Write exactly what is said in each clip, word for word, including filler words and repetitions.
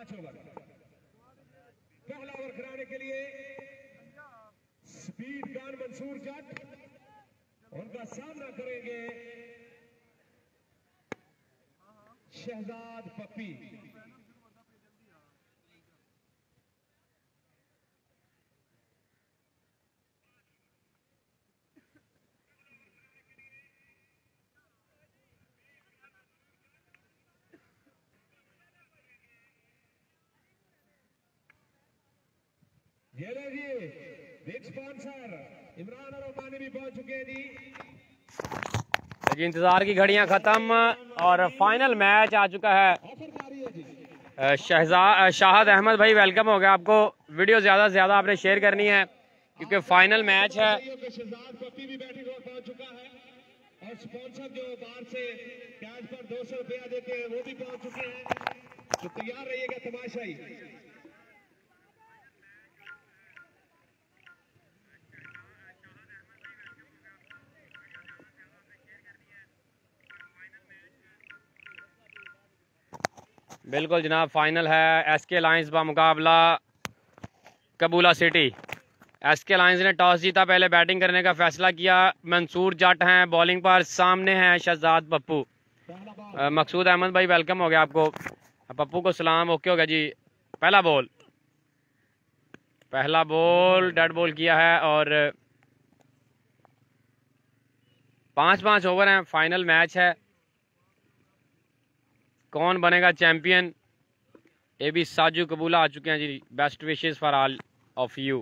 पांच ओवर। पहला ओवर कराने के लिए स्पीड गन मंसूर जट, उनका सामना करेंगे शहजाद पप्पी। ये लीजिए बिग स्पॉन्सर इमरान और ओमानी भी पहुंच चुके हैं जी। जी इंतजार की घड़ियां खत्म और फाइनल मैच आ चुका है। शहजाद शाहद अहमद भाई वेलकम हो गया आपको। वीडियो ज्यादा से ज्यादा आपने शेयर करनी है क्योंकि फाइनल मैच है। शहजाद पप्पी भी बैटिंग और पहुंच चुका है और स्पॉन्सर जो बाहर से कैश पर दो सौ रुपया देते हैं वो भी पहुंच चुके हैं, तो तैयार रहिएगा तमाशाई। बिल्कुल जनाब, फाइनल है एसके लायंस का मुकाबला कबूला सिटी। एसके लायंस ने टॉस जीता, पहले बैटिंग करने का फैसला किया। मंसूर जट हैं बॉलिंग पर, सामने हैं शहजाद पप्पू। मकसूद अहमद भाई वेलकम हो गया आपको। पप्पू को सलाम, ओके हो गया जी। पहला बॉल पहला बॉल डेड बॉल किया है और पांच पांच ओवर हैं, फाइनल मैच है। कौन बनेगा चैंपियन? ए बी साजू कबूला आ चुके हैं जी। Best wishes for all of you.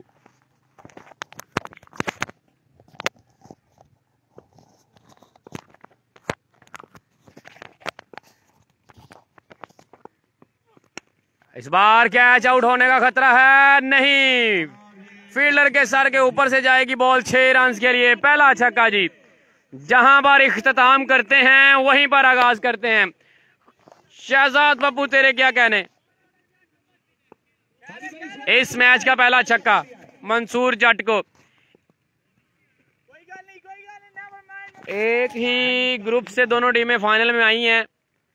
इस बार कैच आउट होने का खतरा है, नहीं, फील्डर के सर के ऊपर से जाएगी बॉल। छह रन के लिए पहला छक्का जी। जहां पर इख्तिताम करते हैं वहीं पर आगाज करते हैं। शहजाद पप्पू तेरे क्या कहने? इस मैच का पहला छक्का मंसूर जट को। एक ही ग्रुप से दोनों टीमें फाइनल में आई हैं।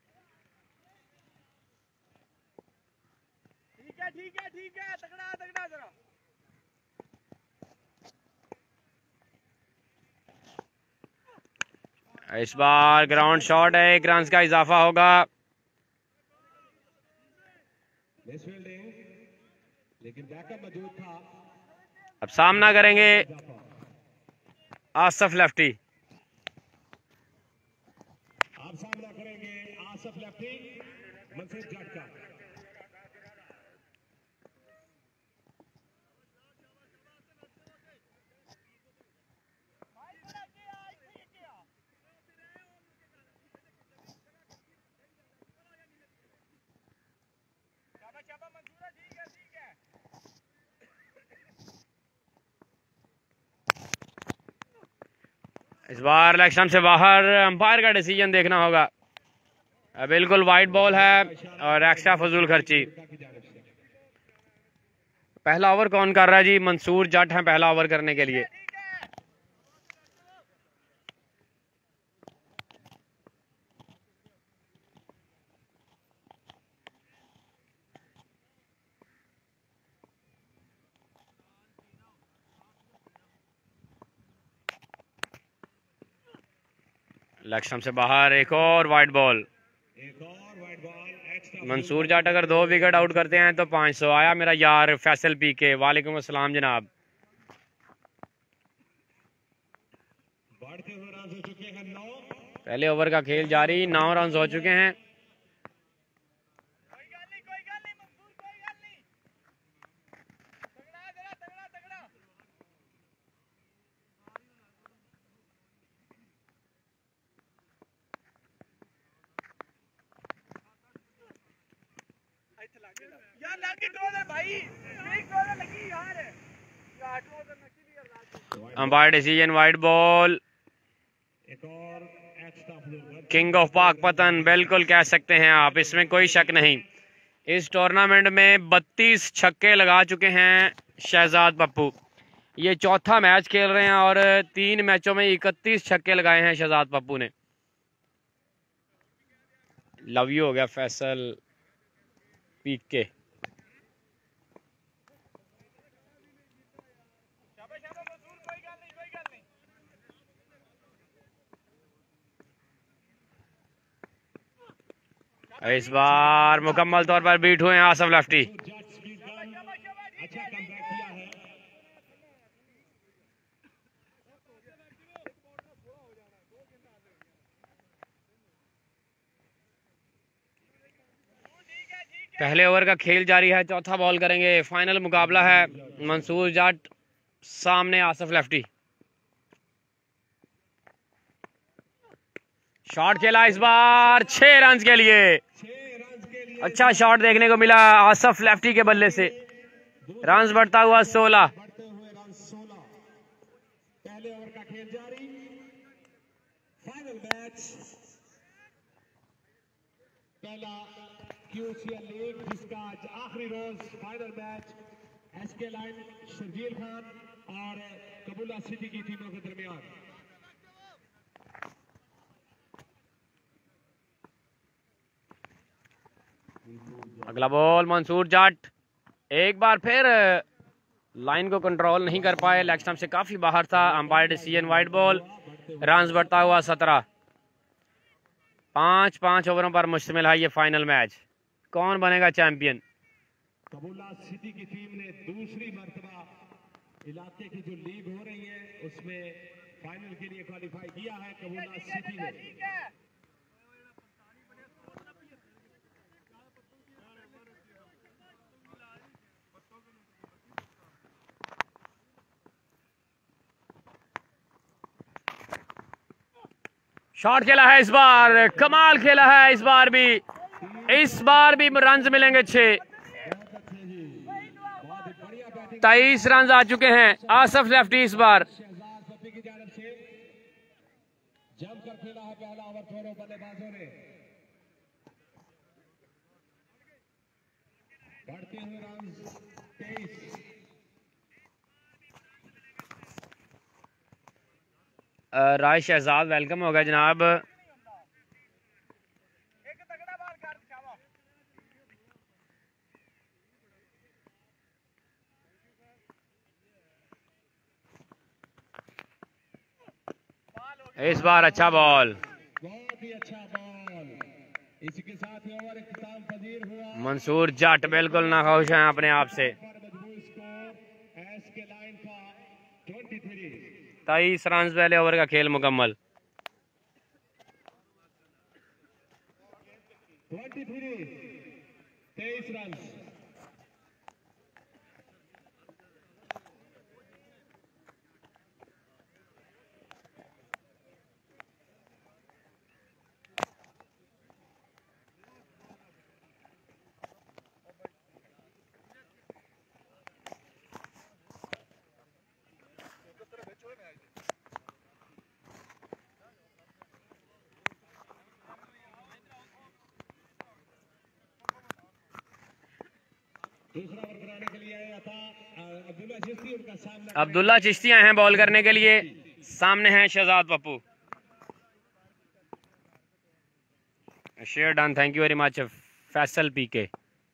इस बार ग्राउंड शॉट है, एक रन का इजाफा होगा। लेकिन बैकअप मौजूद था। अब सामना करेंगे आसफ लेफ्टी। आप सामना करेंगे आसफ लेफ्टी मंसूर जट का। इस बार इलेक्शन से बाहर, अंपायर का डिसीजन देखना होगा। बिल्कुल वाइट बॉल है और एक्स्ट्रा फजूल खर्ची। पहला ओवर कौन कर रहा है जी? मंसूर जट है पहला ओवर करने के लिए। इलेक्शन से बाहर एक और वाइट बॉल। मंसूर जाट अगर दो विकेट आउट करते हैं तो पाँच सौ। आया मेरा यार फैसल पी के, वालेकुम अस्सलाम जनाब। पहले ओवर का खेल जारी, नौ रन हो चुके हैं। Umpire decision wide ball. King of Pakpattan बिल्कुल कह सकते हैं आप, इसमें कोई शक नहीं। इस टूर्नामेंट में बत्तीस छक्के लगा चुके हैं शहजाद पप्पू। ये चौथा मैच खेल रहे हैं और तीन मैचों में इकतीस छक्के लगाए हैं शहजाद पप्पू ने। लव यू हो गया फैसल पीक के। इस बार मुकम्मल तौर पर बीट हुए हैं आसफ लेफ्टी। अच्छा कमबैक किया है। पहले ओवर का खेल जारी है, चौथा बॉल करेंगे, फाइनल मुकाबला है। मंसूर जाट सामने आसफ लेफ्टी। शॉट खेला इस बार छह रन के लिए। अच्छा शॉट देखने को मिला आसफ लेफ्टी के बल्ले से। रन बढ़ता हुआ सोलह। पहले ओवर का खेल जारी। फाइनल मैच पहला क्यूसीएल लीग जिसका आज आखिरी रोज final match SK lions Sharjeel Khan और कबूला सिटी की टीमों के दरमियान। अगला बॉल मंसूर जाट एक बार फिर लाइन को कंट्रोल नहीं कर पाए, लेग स्टंप से काफी बाहर था। Umpire decision wide ball. Run बढ़ता हुआ सत्रह। पांच पांच ओवरों पर मुश्तमिल है ये फाइनल मैच। कौन बनेगा चैंपियन? कबूला सिटी की टीम ने दूसरी मर्तबा इलाके की जो लीग हो रही है उसमें फाइनल के लिए क्वालिफाई किया है कबूला सिटी ने। शॉट खेला है इस बार, कमाल खेला है इस बार भी। इस बार भी रन मिलेंगे छह। तेईस रन आ चुके हैं आसफ लेफ्टी इस बार। जमकर खेला है पहला ओवर दोनों बल्लेबाजों ने। बढ़ते हुए रन तेईस। राय शहजाद वेलकम होगा जनाब। इस बार अच्छा बॉल, बहुत ही अच्छा बॉल। इसके साथ ही ओवर इख्तिताम पजीर हुआ। मंसूर जाट बिल्कुल नाखुश हैं अपने आप से। मजबूत स्कोर एसके लाइन का तेईस। तेईस रन पहले ओवर का खेल मुकम्मल। तेईस रन। दूसरा ओवर कराने के लिए आया था अब्दुल्ला चिश्ती। उनका सामना अब्दुल्ला चिश्ती आए हैं बॉल करने के लिए। सामने हैं Shahzad Pappu. Share done, thank you very much Faisal PK.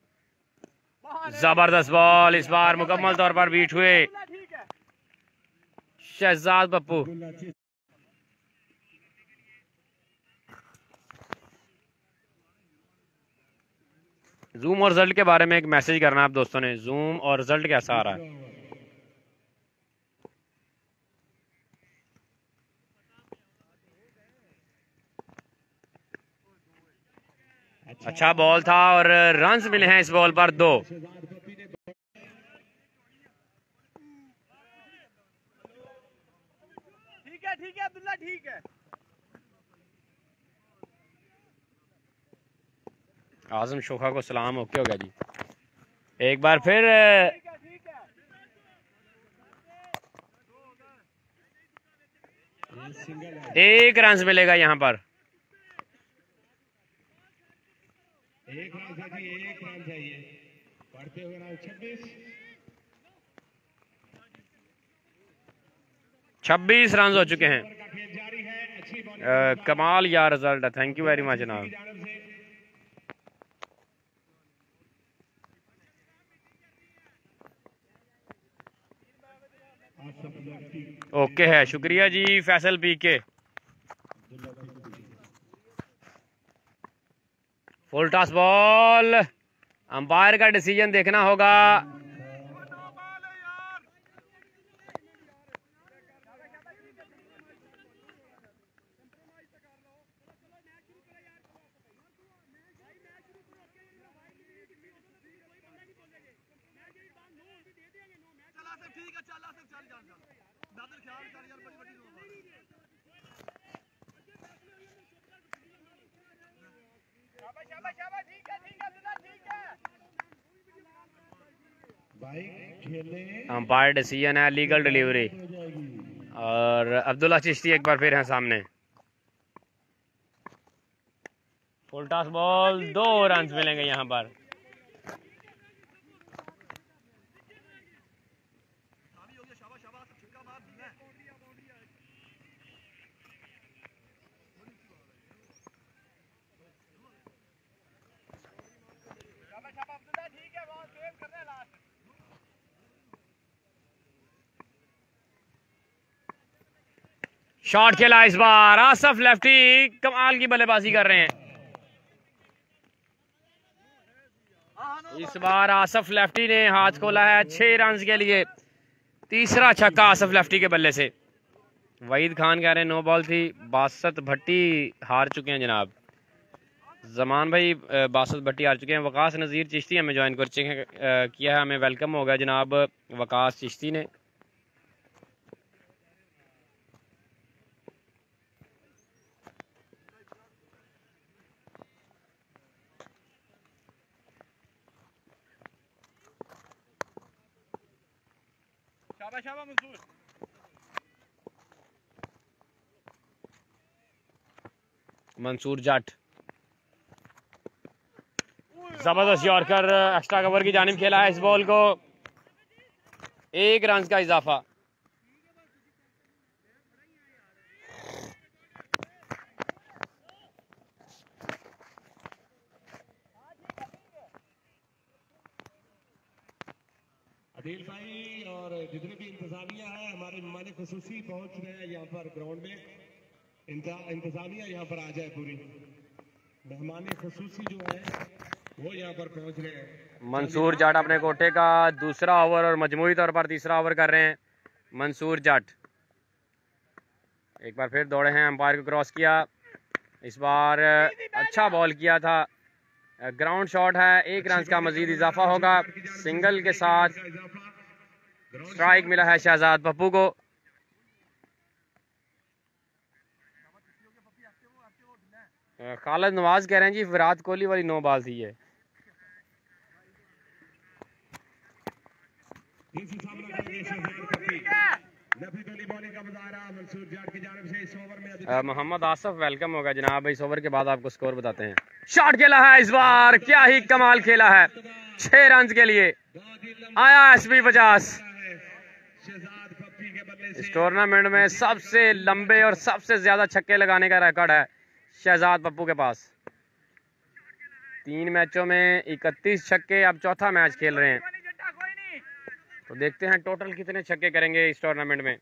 जबरदस्त बॉल, इस बार मुकम्मल तौर पर बीट हुए शहजाद पप्पू। जूम और रिजल्ट के बारे में एक मैसेज करना आप दोस्तों ने, जूम और रिजल्ट कैसा आ रहा है? अच्छा बॉल था और रन्स मिले हैं इस बॉल पर दो। ठीक है ठीक है अब्दुल्ला ठीक है। आजम शोखा को सलाम, ओके हो गया जी। एक बार फिर एक रन मिलेगा यहाँ पर। एक रन चाहिए, एक रन चाहिए। बढ़ते हुए रन छब्बीस। छब्बीस रन हो चुके हैं। जारी है। अच्छी बॉलिंग। आ, कमाल यार रिजल्ट है, थैंक यू वेरी मच जनाब। ओके है, शुक्रिया जी Faisal P K. Full toss ball, umpire का डिसीजन देखना होगा। अंपायर डिसीजन है लीगल डिलीवरी, और अब्दुल्ला चिश्ती एक बार फिर हैं सामने। फुल टॉस बॉल, दो रन मिलेंगे यहाँ पर। शॉट खेला इस बार, आसफ लेफ्टी कमाल की बल्लेबाजी कर रहे हैं। इस बार आसफ लेफ्टी ने हाथ खोला है छह रन के लिए। तीसरा छक्का आसफ लेफ्टी के बल्ले से। वहीद खान कह रहे हैं नो बॉल थी। बासत भट्टी हार चुके हैं जनाब। जमान भाई बासत भट्टी हार चुके हैं। वकास नज़ीर चिश्ती हमें ज्वाइन कर चुके हैं, किया है, हमें वेलकम हो गया जनाब वकास चिश्ती ने। मंसूर जट जबरदस्त यॉर्कर एक्स्ट्रा कवर की जानिब खेला है। इस बॉल को एक रन का इजाफा। अदील भाई और जितने भी इंतजामिया है हमारे मेहमान खुसूसी पहुंच रहे हैं यहाँ पर ग्राउंड में। इंतजामिया यहाँ पर आ जाए, पूरी मेहमान खुसूसी जो है वो यहाँ पर पहुंच रहे हैं। मंसूर जाट अपने कोटे का दूसरा ओवर और मजमूई तौर पर तीसरा ओवर कर रहे हैं। मंसूर जाट एक बार फिर दौड़े हैं, अंपायर को क्रॉस किया। इस बार अच्छा बॉल किया था, ग्राउंड शॉट है, एक रन का मजीद इजाफा होगा। सिंगल के साथ स्ट्राइक मिला है शहजाद पप्पू को। खालिद नवाज कह रहे हैं जी विराट कोहली वाली नो बॉल थी ये। मोहम्मद आसफ वेलकम होगा जनाब। इस ओवर के बाद आपको स्कोर बताते हैं। शॉट खेला है इस बार, क्या ही कमाल खेला है। छह रन के लिए आया एसपी पचास। इस टूर्नामेंट में सबसे लंबे और सबसे ज्यादा छक्के लगाने का रिकॉर्ड है शहजाद पप्पू के पास। तीन मैचों में इकतीस छक्के, अब चौथा मैच खेल रहे हैं, तो देखते हैं टोटल कितने छक्के करेंगे इस टूर्नामेंट में।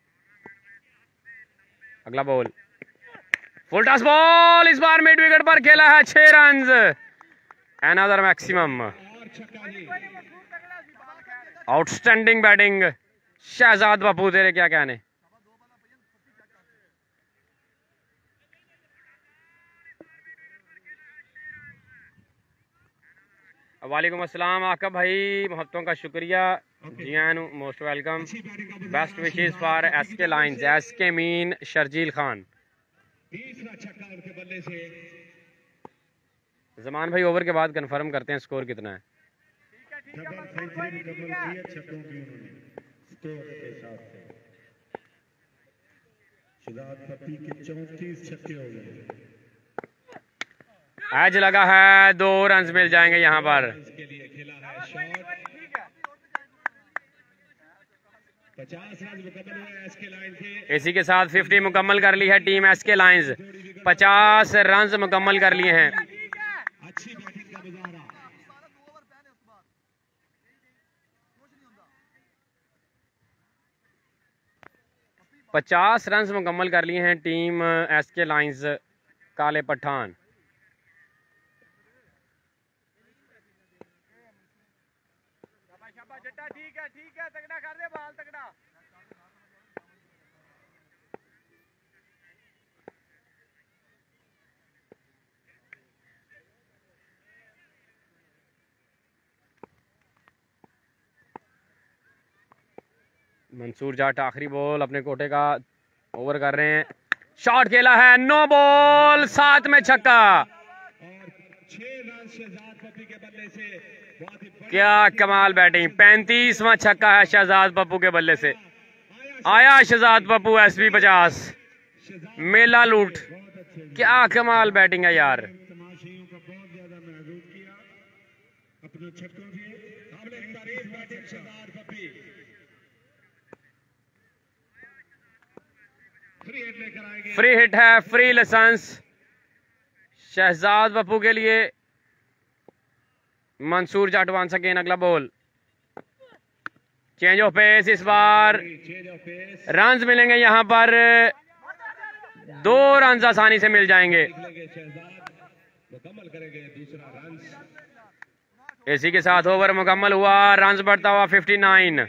अगला बॉल, फुल टॉस बॉल, इस बार मिड विकेट पर खेला है छह run, another maximum. Outstanding batting Shahzad Pappu, तेरे क्या कहने। वालेकुम अस्सलाम आका भाई, मोहब्बतों का शुक्रिया। Jiyan most welcome. Best wishes for S K lions, S K mean Sharjeel Khan. Zaman भाई ओवर के बाद कंफर्म करते हैं स्कोर कितना है। एज लगा है, दो रन मिल जाएंगे यहाँ पर। इसी के साथ फिफ्टी मुकम्मल कर ली है टीम एस के लाइन्स। पचास रन मुकम्मल कर लिए हैं। पचास रन मुकम्मल कर लिए हैं टीम एस के लाइन्स काले पठान। जट्टा ठीक है ठीक है तगड़ा कर दे बाल तगड़ा मंसूर जाट आखिरी बॉल अपने कोटे का ओवर कर रहे हैं। शॉट खेला है, नो बॉल, सात में छक्का। क्या कमाल बैटिंग, पैंतीसवां छक्का है शहजाद पप्पू के बल्ले से। आया शहजाद पप्पू एसपी पचास, मेला लूट। क्या कमाल बैटिंग है यार। फ्री हिट है, फ्री लाइसेंस शहजाद पप्पू के लिए। मंसूर जाट वंस अगेन, अगला बॉल, चेंज ऑफ पेस। इस बार रन्स मिलेंगे यहां पर, दो रन्स आसानी से मिल जाएंगे। इसी के साथ ओवर मुकम्मल हुआ, रन्स बढ़ता हुआ फिफ्टी नाइन।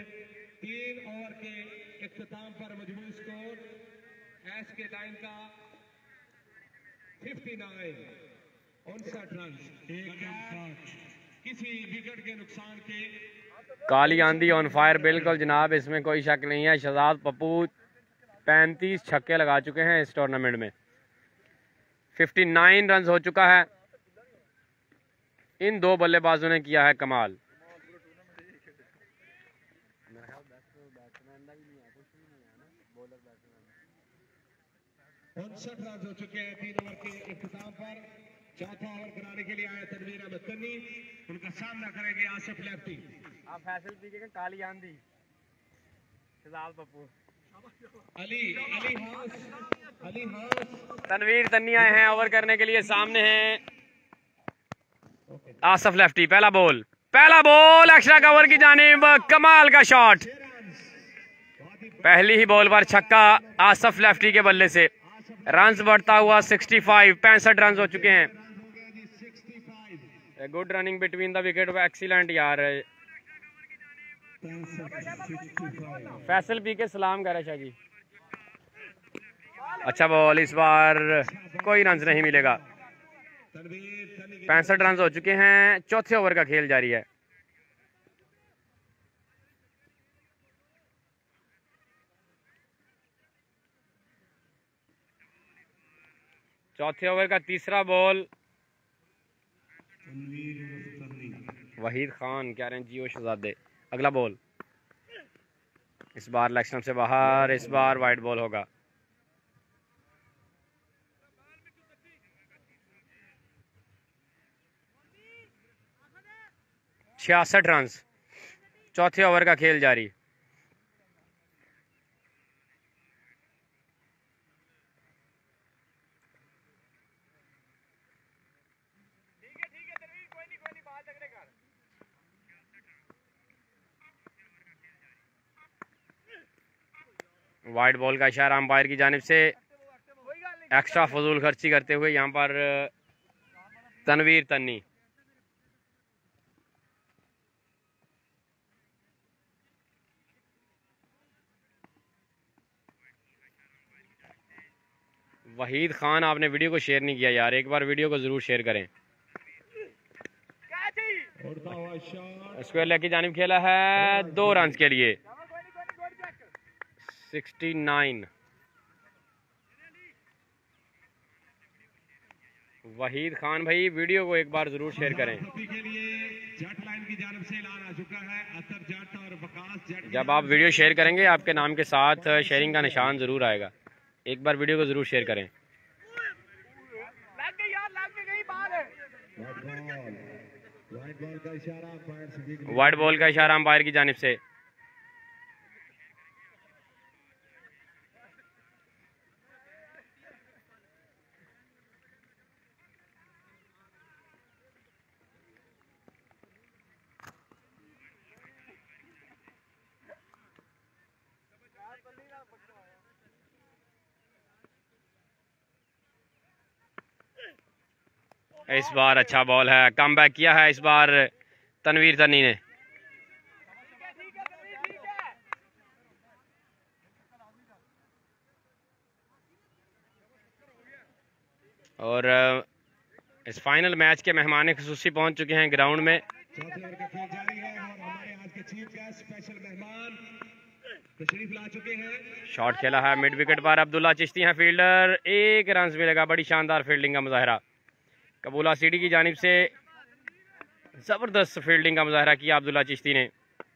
किसी विकेट के नुकसान के काली आंधी ऑन फायर, बिल्कुल जनाब, इसमें कोई शक नहीं है। शहजाद पप्पू पैंतीस छक्के लगा चुके हैं इस टूर्नामेंट में, उनसठ रन हो चुका है। इन दो बल्लेबाजों ने किया है कमाल। उनसठ रन हो चुके हैं तीन ओवर के इख्तिताम पर। चौथा ओवर कराने के लिए आए तनवीर अहमद तन्नी, उनका सामना करेंगे आसिफ लेफ्टी। आप फैसल पी के काली आंधी शहजाद पप्पू, अली अली हास अली हास तनवीर तन्नी आए हैं ओवर करने के लिए। सामने हैं आसिफ लेफ्टी। पहला बॉल, पहला बॉल एक्स्ट्रा कवर की जानिब, कमाल का शॉट। पहली ही बॉल पर छक्का आसिफ लेफ्टी के बल्ले से। रन्स बढ़ता हुआ पैंसठ, पैंसठ रन हो चुके हैं। Good running between the wicket, excellent यार। फैसल पी के सलाम कर शाह जी। अच्छा बॉल, इस बार कोई रन नहीं मिलेगा। पैंसठ रन हो चुके हैं, चौथे ओवर का खेल जारी है। चौथे ओवर का तीसरा बॉल, वहीद खान कह रहे हैं जियो शहजादे। अगला बॉल, इस बार लेग स्टंप से बाहर, इस बार वाइड बॉल होगा। छियासठ रन, चौथे ओवर का खेल जारी। वाइड बॉल का इशारा अंपायर की जानिब से। एक्स्ट्रा फजूल खर्ची करते हुए यहाँ पर तनवीर तन्नी। वहीद खान, आपने वीडियो को शेयर नहीं किया यार, एक बार वीडियो को जरूर शेयर करें। स्क्वायर लेग की जानिब खेला है, दो रन के लिए। Sixty nine. वहीद खान भाई वीडियो को एक बार जरूर शेयर करें। जब आप वीडियो शेयर करेंगे आपके नाम के साथ शेयरिंग का निशान जरूर आएगा। एक बार वीडियो को जरूर शेयर करें। वाइड बॉल का इशारा अंपायर की जानिब से। इस बार अच्छा बॉल है, कम बैक किया है इस बार तनवीर तन्नी ने। और इस फाइनल मैच के मेहमान खुसूसी पहुंच चुके हैं ग्राउंड में। चौथे ओवर का खेल जारी है और हमारे आज के चीफ गेस्ट स्पेशल मेहमान तशरीफ ला चुके हैं। शॉट खेला है मिड विकेट पर, अब्दुल्ला चिश्ती हैं फील्डर, एक रन मिलेगा। बड़ी शानदार फील्डिंग का मुजाहरा कबूला सिटी की जानिब से, जबरदस्त फील्डिंग का मुजाहरा किया अब्दुल्ला चिश्ती ने।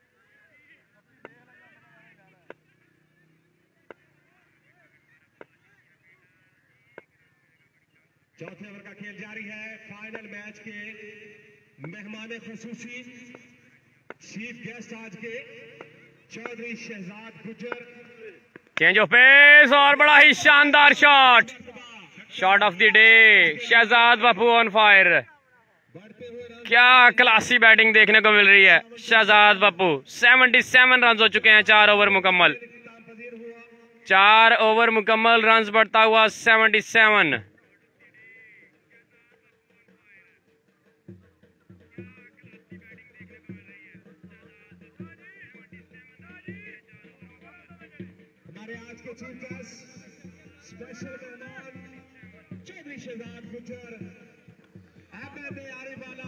चौथे ओवर का खेल जारी है। फाइनल मैच के मेहमान खुसूसी चीफ गेस्ट आज के चौधरी शहजाद गुजर। चेंज ऑफ पेस और बड़ा ही शानदार shot, shot of the day, Shahzad Bapu on fire. क्या क्लासी बैटिंग देखने को मिल रही है शहजाद बापू। सतहत्तर रन हो चुके हैं, चार ओवर मुकम्मल, चार ओवर मुकम्मल, रन बढ़ता हुआ सतहत्तर। हमारे आज के चीफ गेस्ट स्पेशल मेहमान चौधरी शहजाद गुजर अहमद आरिवाला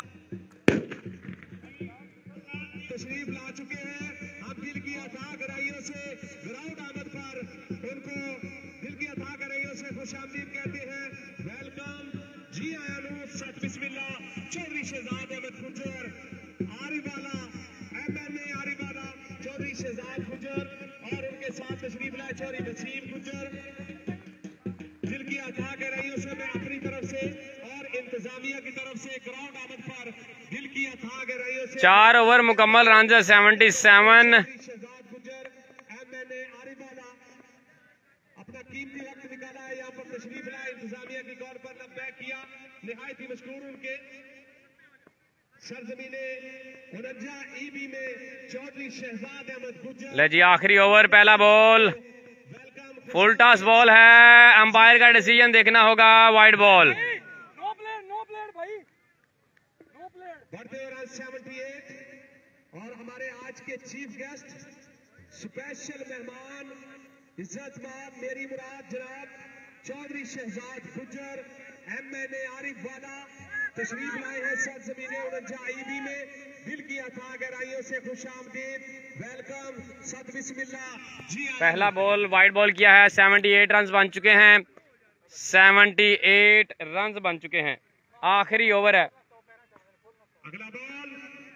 तशरीफ ला चुके हैं। हम दिल की अता गहराइयों से ग्राउंड आमद पर उनको दिल की अता गहराइयों से खुशामदीद कहते हैं। वेलकम, जी आया, सत बिस्मिल्लाह। चौधरी शहजाद अहमद गुजर आरिवाला, एमएनए आरिवाला, चौधरी शहजाद गुजर और उनके साथ तशरीफ लाए चौधरी वसीम गुजर। दिल की अता गहराइयों से मैं अपनी तरफ से और इंतजामिया की तरफ से ग्राउंड आमद पर दिल की अता गहराइयों से चार ओवर मुकम्मल, रन है सतहत्तर। शहजाद गुजर एमएनए आरिवाला अपना कीमती वक्त निकाला है, यहाँ पर तशरीफ लाए, इंतजामिया की कॉल पर लब्बैक किया, निहायत ही मशकूर उनके। सरजमीने उनजा ईबी में चौधरी शहजाद अहमद गुजर। ले जी आखिरी ओवर, पहला बॉल, फुल टॉस बॉल है, अंपायर का डिसीजन देखना होगा, wide ball. No player, no player भाई, नो प्लेयर। बढ़ते हुए रन अठहत्तर और हमारे आज के चीफ गेस्ट स्पेशल मेहमान इज्जतमान मेरी मुराद जनाब चौधरी शहजाद गुजर एमएनए आरिफ वाला तशरीफ लाए हैं सरजमीने उनजा ईबी में। दिल की अता गहराइयों से खुशामदीद, वेलकम, सत बिस्मिल्लाह। जी पहला बॉल वाइड बॉल किया है, अठहत्तर रन बन चुके हैं, अठहत्तर रन बन चुके हैं। आखिरी ओवर है, अगला बॉल,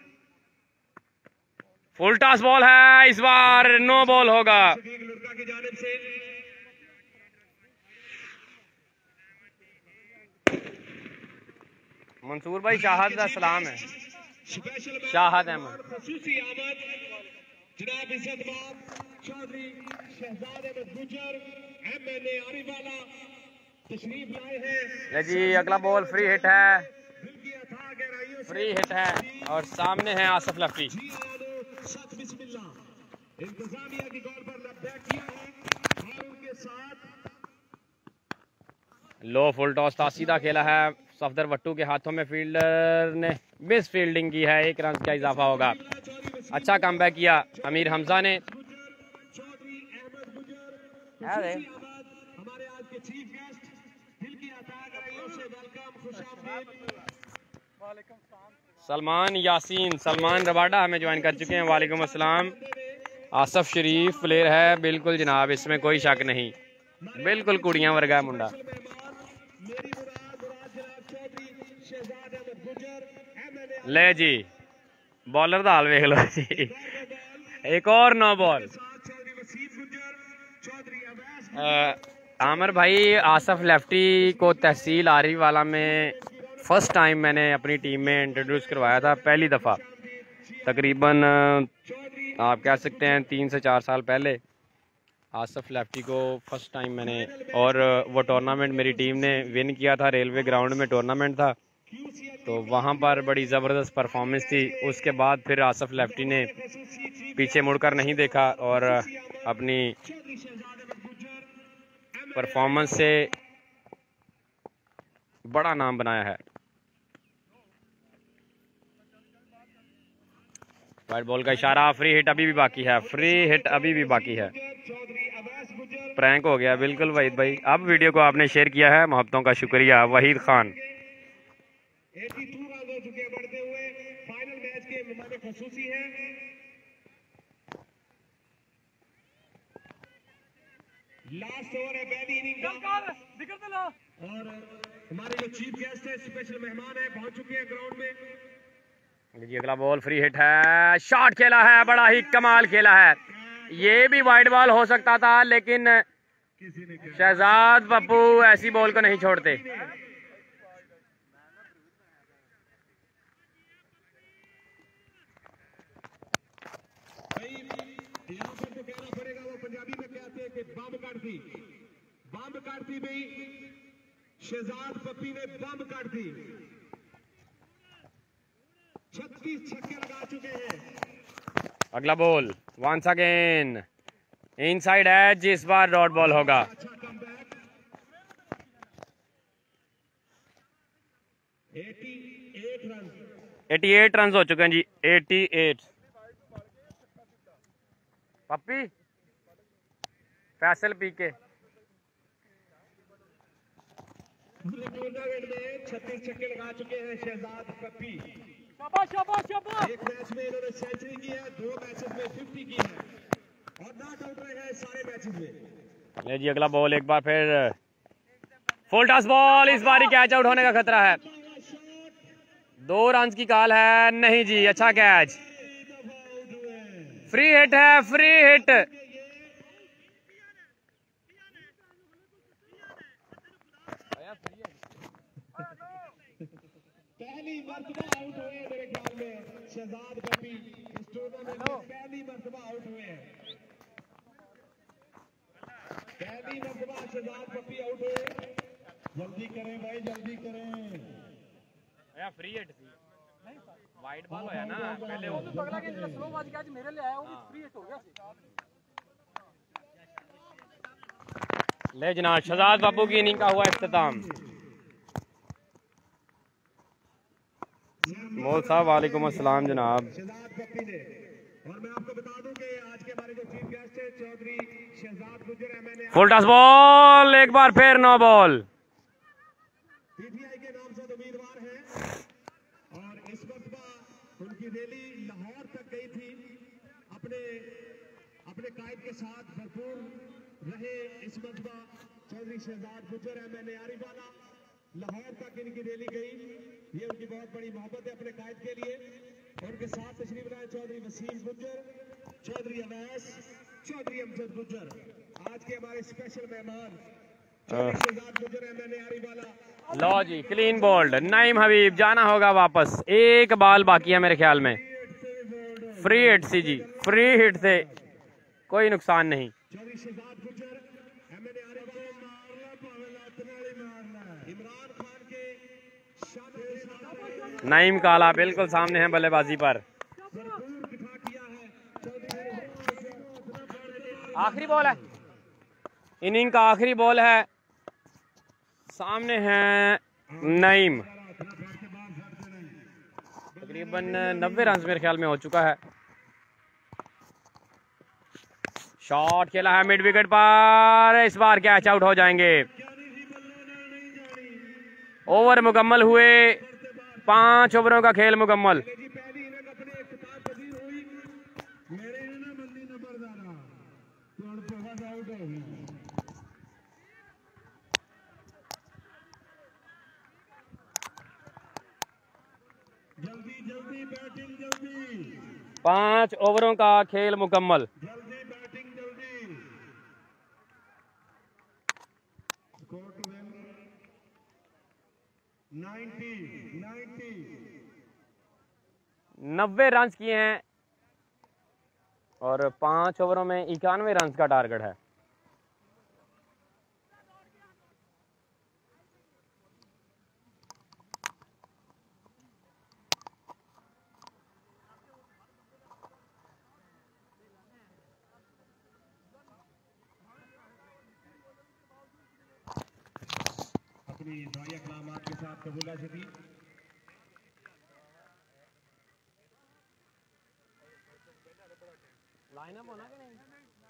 फुल टॉस बॉल है, इस बार नो बॉल होगा। शफीक लुड़का की जानिब से मंसूर भाई शाहद का सलाम है। स्पेशल शाहद अहमद खुसूसी आमद जनाब इज्जतमान चौधरी शहजाद अहमद गुजर एमएनए आरिवाला तशरीफ लाए हैं। ले जी अगला बॉल फ्री हिट है, दिल की अथा गहराइयों से फ्री हिट है और सामने है आसिफ लफी। जी आयानो, सत बिस्मिल्लाह। इंतजामिया की कॉल पर लब्बैक किया है और उनके साथ लो फुल टॉस था, सीधा खेला है, सफदर वट्टू के हाथों में, फील्डर ने मिस फील्डिंग की है, एक रन का इजाफा होगा। अच्छा कमबैक किया अमीर हमजा ने। चौधरी अहमद गुजर अरे हमारे आज के चीफ गेस्ट, दिल की अता गहराइयों से वेलकम, खुशामदीद। सलमान यासीन, सलमान रबाडा हमें ज्वाइन कर चुके हैं, वालेकुम अस्सलाम। आसफ शरीफ प्लेयर है, बिल्कुल जनाब, इसमें कोई शक नहीं, बिल्कुल कुड़ियां वर्गा है मुंडा। मेरी मुराद मुराद जनाब चौधरी शहजाद अहमद गुजर एमएनए ले जी बॉलर का हाल वेख लो जी, एक और नो बॉल। साथ चौधरी वसीम गुजर, चौधरी अवैस आमिर भाई, आसफ लेफ्टी को तहसील आरी वाला में फर्स्ट टाइम मैंने अपनी टीम में इंट्रोड्यूस करवाया था, पहली दफ़ा तकरीबन आप कह सकते हैं तीन से चार साल पहले आसफ लेफ्टी को फर्स्ट टाइम मैंने, और वो टूर्नामेंट मेरी टीम ने विन किया था, रेलवे ग्राउंड में टूर्नामेंट था, तो वहाँ पर बड़ी ज़बरदस्त परफॉर्मेंस थी। उसके बाद फिर आसफ लेफ्टी ने पीछे मुड़कर नहीं देखा और अपनी परफॉर्मेंस से बड़ा नाम बनाया है। वाइट बॉल का इशारा, फ्री हिट अभी भी बाकी है, फ्री हिट अभी भी बाकी है। प्रैंक हो गया बिल्कुल वहीद भाई। अब वीडियो को आपने शेयर किया है, मोहब्बतों का शुक्रिया वहीद खान। बयासी रन हो चुके हैं बढ़ते हुए, फाइनल मैच के मेहमान खसूसी हैं। लास्ट ओवर है पहली इनिंग का और हमारे जो चीफ गेस्ट है, स्पेशल मेहमान है, पहुंच चुके हैं ग्राउंड में। जी अगला बॉल फ्री हिट है, शॉट खेला है, बड़ा ही कमाल खेला है। ये भी वाइड बॉल हो सकता था लेकिन शहजाद पप्पू ऐसी बॉल को नहीं छोड़ते। यहाँ पर तो कहना पड़ेगा, वो पंजाबी में कहते हैं कि बम काट दी, बम काट दी भाई, शहजाद पप्पी ने बम काट दी। छत्तीस छक्के लगा चुके हैं। अगला ball once again inside edge, इस बार डॉट बॉल होगा। अच्छा कमबैक, अठासी रन, अठासी रन हो चुके हैं जी, अठासी। Pappi Faisal P K tournament में छत्तीस छक्के लगा चुके हैं शहजाद पप्पी। शाबाश शाबाश शाबाश। एक मैच में इन्होंने सेंचुरी की है, दो मैचेस में पचास की है और नॉट आउट रहे हैं सारे मैचेस में। ले जी अगला बॉल एक बार फिर फुल टॉस बॉल, इस बार ही कैच आउट होने का खतरा है। दो रन की कॉल है, नहीं जी अच्छा कैच, फ्री हिट है, फ्री हिट। पहली मर्तबा आउट हुए हैं मेरे ख्याल में शहजाद पप्पी, इस टूर्नामेंट में पहली मर्तबा आउट हुए हैं, पहली मर्तबा शहजाद पप्पी आउट हुए। जल्दी करें भाई, जल्दी करें। फ्री हिट थी, वाइड बॉल है ना पहले वो तो पगला के स्लो बाज के आज मेरे लिए आया, वो भी फ्री हिट हो गया। ले जनाब शहजाद बापू की इनिंग का हुआ इख्तिताम। मोल साहब वालेकुम अस्सलाम जनाब। शहजाद पप्पी ने, और मैं आपको बता दूं कि आज के हमारे जो चीफ गेस्ट है Chaudhary Shahzad Gujjar MNA, full toss ball एक बार फिर नो बॉल। पीटीआई के नाम से उम्मीदवार हैं और इस मरतबा उनकी रैली लाहौर तक गई थी, अपने अपने कायद के साथ भरपूर रहे। इस मरतबा चौधरी शहजाद गुजर एमएनए आरिफवाला, लाहौर तक इनकी रैली गई। ये उनकी बहुत बड़ी मोहब्बत है अपने कायद के लिए। उनके साथ तशरीफ लाए चौधरी वसीम गुजर, चौधरी अवैस, चौधरी अमजद गुजर, आज के हमारे स्पेशल मेहमान चौधरी शहजाद गुजर एमएनए आरिफवाला। लो जी क्लीन बोल्ड, नईम हबीब जाना होगा वापस, एक बॉल बाकी है मेरे ख्याल में। फ्री हिट सी जी, फ्री हिट से कोई नुकसान नहीं। चौधरी शहजाद गुजर एमएनए आरिफवाला, मारला पावेला तनाली मारला, इमरान खान के शान नईम काला बिल्कुल सामने है बल्लेबाजी पर। भरपूर दिखा किया है चौधरी। आखिरी बॉल है, इनिंग का आखिरी बॉल है, सामने है नईम। तकरीबन नब्बे रन मेरे ख्याल में हो चुका है। शॉट खेला है मिड विकेट पर, इस बार कैच आउट हो जाएंगे। ओवर मुकम्मल हुए, पांच ओवरों का खेल मुकम्मल। पहली इनिंग अपने इख्तिताम पजीर हुई, मेरे ना बंदी नंबर दाना तो हम बहुत आउट हो गए। जल्दी जल्दी बैटिंग, जल्दी पांच ओवरों का खेल मुकम्मल। जल्दी बैटिंग, जल्दी। Score to win ninety ninety. नब्बे रन किए हैं और पांच ओवरों में इक्यानवे रन का टारगेट है। अपनी दुआई अकलामात के साथ कबूला शदीद। लाइनअप होना कि नहीं?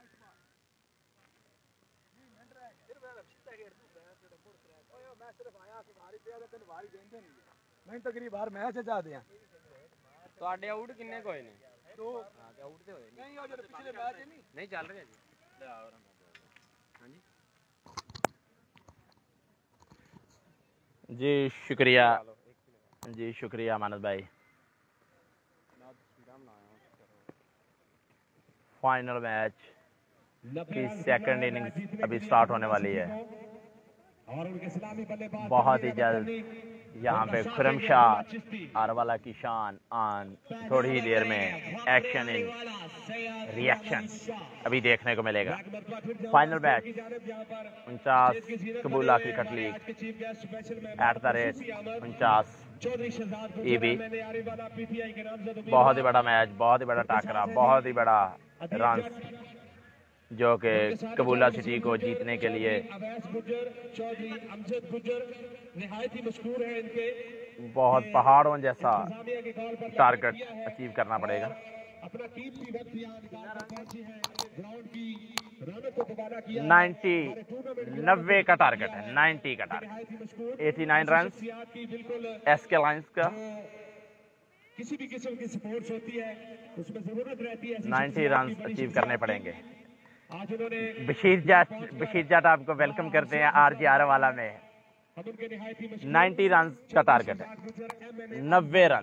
मैं तकरीब बार मैच चाहते हैं ਤੁਹਾਡੇ ਆਊਟ ਕਿੰਨੇ ਕੋਏ ਨੇ? ਦੋ ਹਾਂ ਤੇ ਆਊਟ ਤੇ ਹੋਏ ਨਹੀਂ ਉਹ ਜਿਹੜੇ ਪਿਛਲੇ ਮੈਚ ਨਹੀਂ ਨਹੀਂ ਚੱਲ ਰਿਹਾ ਜੀ। ਹਾਂਜੀ जी शुक्रिया जी शुक्रिया मानस भाई। फाइनल मैच की सेकंड इनिंग्स अभी स्टार्ट होने वाली है। बहुत ही जल्द यहाँ पे खुरम शाह आरवाला की शान आन थोड़ी ही देर में एक्शन इन रिएक्शन अभी देखने को मिलेगा। फाइनल मैच उनचास Qabula cricket league at the rate उनचास ई बी। बहुत ही बड़ा मैच, बहुत ही बड़ा टाकरा, बहुत ही बड़ा रन जो कि कबूला सिटी को जीतने के लिए बहुत पहाड़ों जैसा टारगेट अचीव करना पड़ेगा। नाइन्टी नब्बे का टारगेट है, नाइन्टी का target. Eighty nine run S K lions का किसी भी किस्म की सपोर्ट होती है उसमें जरूरत रहती है नाइन्टी रन अचीव करने पड़ेंगे। बशीर जाट बशीर जाट आपको वेलकम करते हैं आर जी आर वाला में। नाइन्टी रन का टारगेट है, नब्बे रन।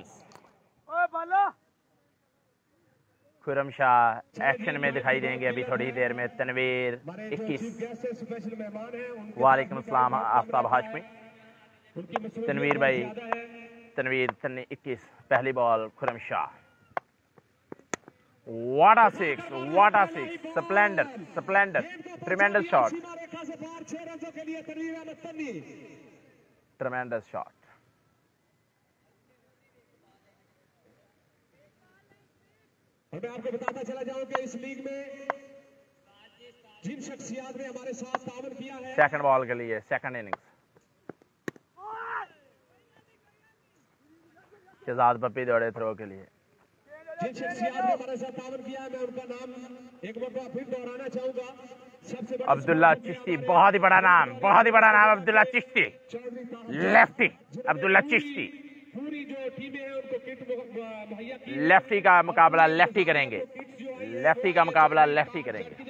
खुरम शाह एक्शन में दिखाई देंगे अभी थोड़ी ही देर में। तनवीर इक्कीस। वालेकुम अस्सलाम आफ्ताब हाशमी। तनवीर भाई तनवीर तन्नी इक्कीस। पहली ball Khurram Shah. What a six! What a six! Splendor! Splendor! Tremendous shot! Tremendous shot! और मैं आपको बताता चला जाऊं कि इस लीग में जिन शख्सियत ने हमारे साथ तावन किया है। सेकंड बॉल के लिए सेकंड इनिंग्स। शहजाद पप्पी दौड़े थ्रो के लिए। जिन शख्सियत ने हमारे साथ तावन किया है मैं उनका नाम एक बार फिर दोहराना चाहूंगा। सबसे बड़ा अब्दुल्ला चिश्ती, बहुत ही बड़ा नाम, बहुत ही बड़ा नाम अब्दुल्ला चिश्ती। लेफ्टी अब्दुल्ला चिश्ती। पूरी जो टीमें हैं उनको किट मुहैया की। लेफ्टी का मुकाबला लेफ्टी करेंगे, लेफ्टी का मुकाबला लेफ्टी करेंगे।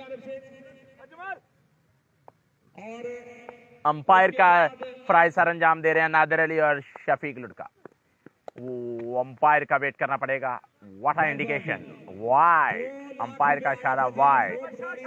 और अंपायर का फ्राई सर अंजाम दे रहे हैं नादिर अली और शफीक लुटका। वो अंपायर का वेट करना पड़ेगा। What a indication, wide umpire का इशारा वाइड।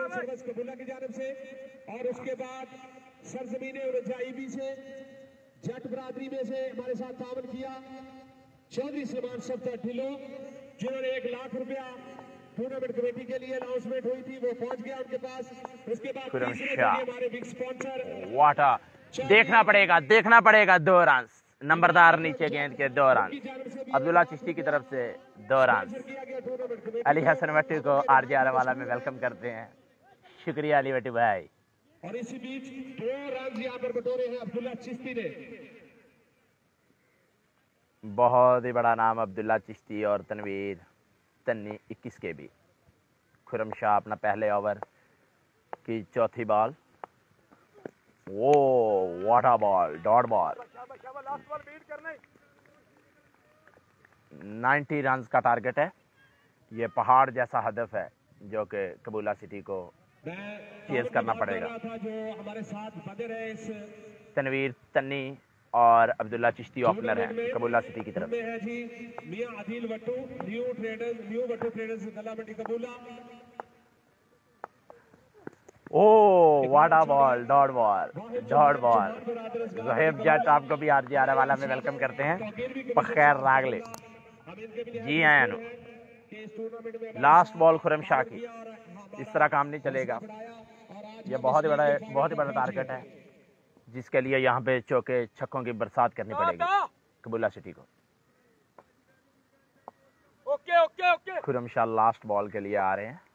और उसके बाद सरजमीने उरजाईबी से जट बरादरी में से हमारे साथ तावन किया चौधरी सलमान सफ्तर ढिलो जिन्होंने एक लाख रुपया टूर्नामेंट कमेटी के लिए अनाउंसमेंट हुई थी वो पहुंच गया उनके पास। उसके बाद हमारे बिग स्पॉन्सर व्हाट अ देखना पड़ेगा, देखना पड़ेगा। दो रन नंबरदार नीचे गेंद के दो रन। अब्दुल्ला चिश्ती की तरफ से दो रन। अली हसन वट्टी को आरजे आर वाला में वेलकम करते हैं। शुक्रिया अली वट्टी भाई। और इसी बीच दो रन यहाँ पर बटोरे हैं अब्दुल्ला चिश्ती ने। बहुत ही बड़ा नाम अब्दुल्ला चिश्ती और तनवीर तन्नी इक्कीस के भी। खुरम शाह अपना पहले ओवर की चौथी बॉल। वो what a ball, dot ball. Ninety run का टारगेट है। ये पहाड़ जैसा हदफ है जो कि कबूला सिटी को चेज करना पड़ेगा। जो हमारे साथ बने रहे इस तनवीर तन्नी और अब्दुल्ला चिश्ती ओपनर हैं कबूला सिटी की तरफ। है जी मियां Adil Wattoo new traders new Wattoo traders Ghalla Mandi Qabula. Oh what a ball, dot ball, dot ball. Zuhaib Jat आपको भी आरजे आर वाला में वेलकम करते हैं। बखैर रागले जी आयन। लास्ट बॉल खुरम शाह की। इस तरह काम नहीं चलेगा। यह बहुत ही बड़ा बहुत ही बड़ा टारगेट है जिसके लिए यहाँ पे चौके छक्कों की बरसात करनी पड़ेगी कबूला सिटी को। Okay okay okay. Khurram Shah last ball के लिए आ रहे हैं।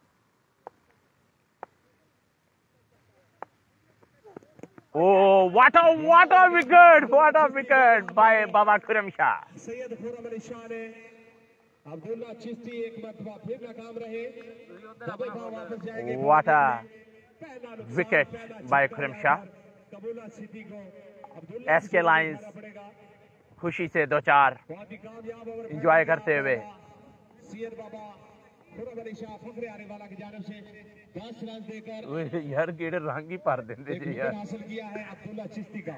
Oh, what a what a wicket! What a wicket by बाबा खुरम शाह। सैयद खुरम अली शाह ने अब्दुल्ला चिश्ती एक मरतबा फिर नाकाम रहे। दबे पांव वापस जाएंगे। What a पहला नुकसान, wicket पहला by छक्का खुरम है शाह। कबूला सिटी को। अब्दुल्ला एस के लाइंस को पड़ेगा। खुशी से दो चार बहुत ही कामयाब ओवर एंजॉय करते हुए सीएन बाबा खुरम अली शाह फखरे आने वाला की जानिब से दस रन देकर यार केड़े रंग ही पार देंदे एक जी विकेट यार। हासिल किया है अब्दुल्ला चिश्ती का।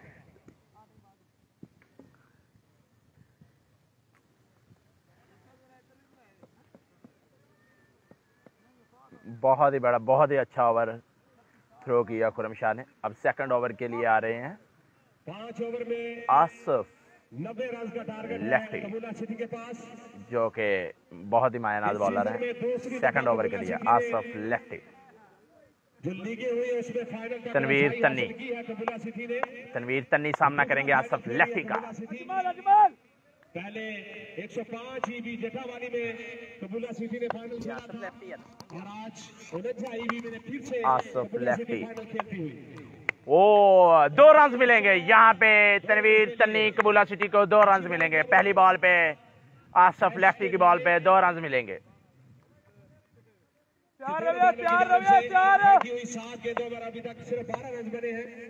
बहुत ही बड़ा बहुत ही अच्छा ओवर थ्रो किया खुरम शाह ने। अब सेकंड ओवर के लिए आ रहे हैं पांच ओवर में आसिफ नब्बे रन का टारगेट है लेफ्टी, कबूला सिटी के पास। जो कि बहुत ही मायनाज बॉलर हैं। सेकंड ओवर के लिए आसिफ लेफ्टी। जो लीगे हुई है उसमें फाइनल तक तनवीर पहुंचाई तन्नी। हासिल की है कबूला सिटी ने। तनवीर तन्नी सामना करेंगे आसिफ लेफ्टी का। कबूला सिटी अजमल अजमल पहले एक सौ पाँच ईबी जटावाली में कबूला सिटी ने फाइनल खेला था और आज उनचास ईबी में फिर से Asif Qabula city lefty. Final खेलती हुई। ओ दो रन मिलेंगे यहाँ पे तनवीर तन्नी कबूला सिटी को दो रन मिलेंगे। पहली बॉल पे आसिफ लेफ्टी की बॉल पे दो रन मिलेंगे। चार रविया चार रविया चार की हुई सात गेंदों पर अभी तक सिर्फ बारह रन बने हैं।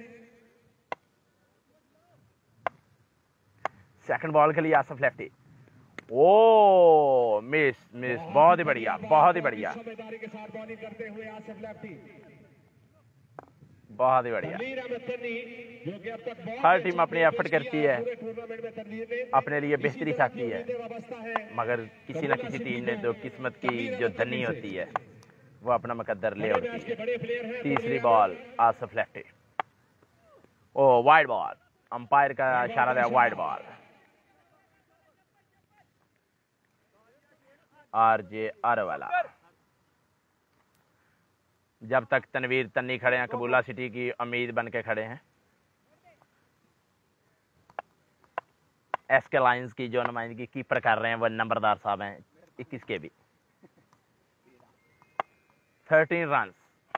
सेकंड बॉल के लिए Asif lefty. Oh miss miss बहुत ही बढ़िया बहुत ही बढ़िया समझदारी के साथ बॉलिंग करते हुए आसिफ लेफ्टी। बहुत ही बढ़िया। तनवीर अहमद तन्नी जो कि अब तक बहुत हर अच्छा टीम अपनी पेश एफर्ट किया करती है, पूरे टूर्नामेंट में तनवीर ने। अपने लिए बेहतरी इसी तरह चाहती है, की उम्मीदें वाबस्ता है मगर किसी न किसी टीम ने तो किस्मत की जो धनी होती है वो अपना मुकद्दर ले बड़े मैच उड़ती के है। बड़े प्लेयर हैं तीसरी बॉल आसिफ लेफ्टी। ओ वाइड बॉल, अंपायर का इशारा दिया वाइड बॉल। आरजे आरवाला। जब तक तनवीर तन्नी खड़े हैं कबूला सिटी की उम्मीद बन के खड़े हैं। एसके लाइंस की जो नुमाइंदगी कीपर कर रहे हैं वो नंबरदार साहब हैं इक्कीस के भी। Thirteen run.